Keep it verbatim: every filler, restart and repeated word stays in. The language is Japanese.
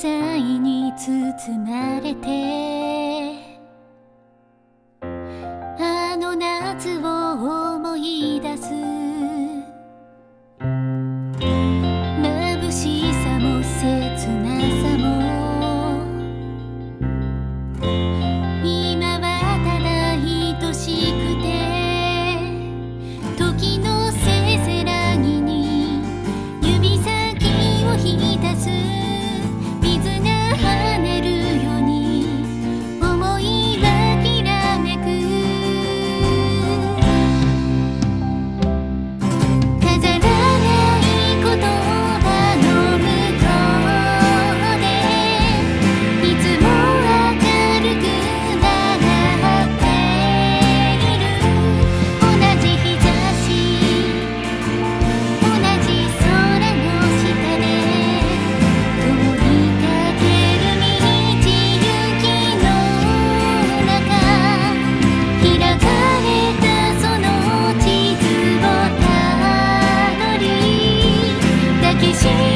彩に包まれて、あの夏を思い出す。眩しさも切なさも、今はただ愛しくて、時のせせらぎに指先を浸す。水が跳ねるように思いはきらめく。飾らない言葉の向こうで、いつも明るく笑っている。同じ日差し、同じ空の下で共に駆ける道行きの中、開かれたその地図をたどり、抱きしめ